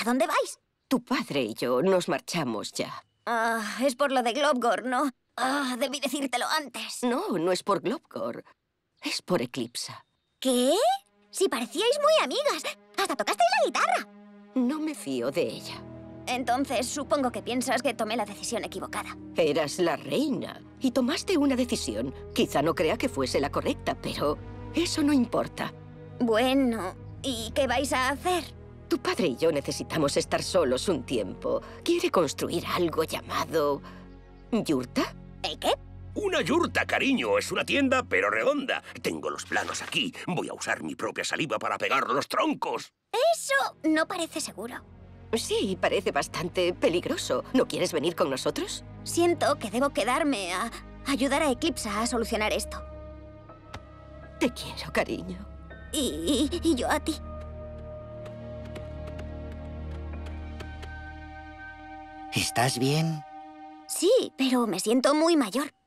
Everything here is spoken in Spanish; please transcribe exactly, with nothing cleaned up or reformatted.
¿A dónde vais? Tu padre y yo nos marchamos ya. Ah, es por lo de Globgor, ¿no? Ah, debí decírtelo antes. No, no es por Globgor. Es por Eclipsa. ¿Qué? Si parecíais muy amigas. Hasta tocasteis la guitarra. No me fío de ella. Entonces, supongo que piensas que tomé la decisión equivocada. Eras la reina y tomaste una decisión. Quizá no crea que fuese la correcta, pero eso no importa. Bueno, ¿y qué vais a hacer? Tu padre y yo necesitamos estar solos un tiempo. Quiere construir algo llamado... ¿yurta? ¿El qué? Una yurta, cariño. Es una tienda, pero redonda. Tengo los planos aquí. Voy a usar mi propia saliva para pegar los troncos. Eso no parece seguro. Sí, parece bastante peligroso. ¿No quieres venir con nosotros? Siento que debo quedarme a ayudar a Eclipsa a solucionar esto. Te quiero, cariño. Y, y yo a ti. ¿Estás bien? Sí, pero me siento muy mayor.